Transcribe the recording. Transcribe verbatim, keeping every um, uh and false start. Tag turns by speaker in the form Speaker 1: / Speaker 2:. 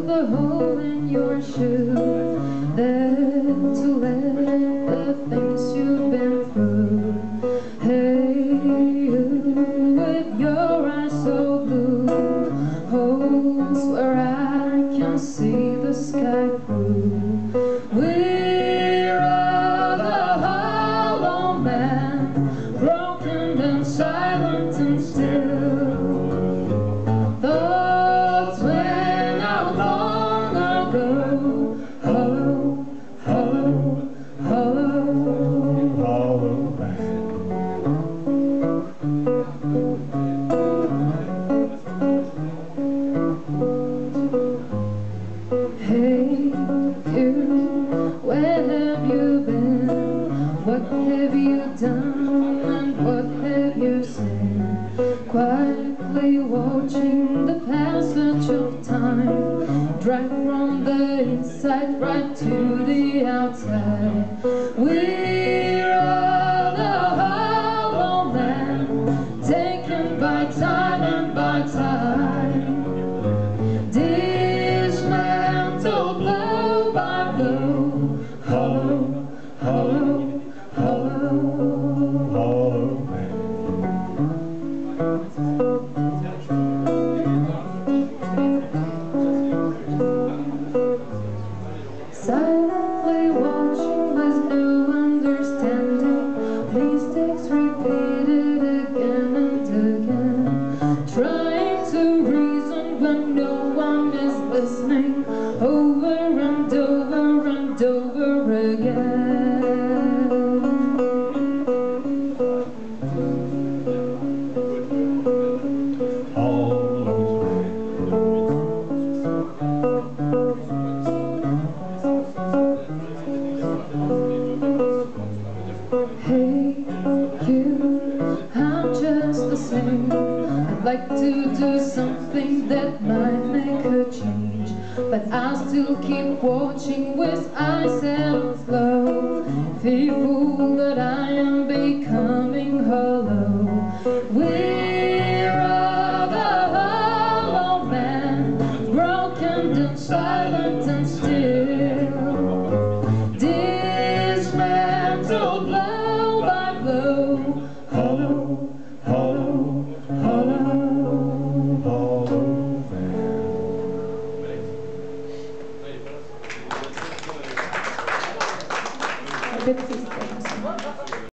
Speaker 1: the hole in your shoe, there to let the things you've been through. Hey, you with your eyes so blue, holes where I can see the sky through. We're all the hollow man, broken and silent and still. Thoughts went out long ago, hollow, hollow, hollow, hollow man. Hey, you, where have you been? What have you done and what have you said? Quietly watching the passage of time, drag from the inside right to the outside. We're all a hollow man, taken by time and by time. Dismantled blow by blow, hollow, hollow, hollow, hollow man. Silently watching with no understanding, mistakes repeated again and again, trying to reason when no one is listening, over and over and over again. Hey, you, I'm just the same. I'd like to do something that might make a change, but I still keep watching with eyes held low, fearful that I am becoming hollow. We're all the hollow man, broken and silent and still. Dismantled blow by blow, hollow, hollow, hollow, hollow man.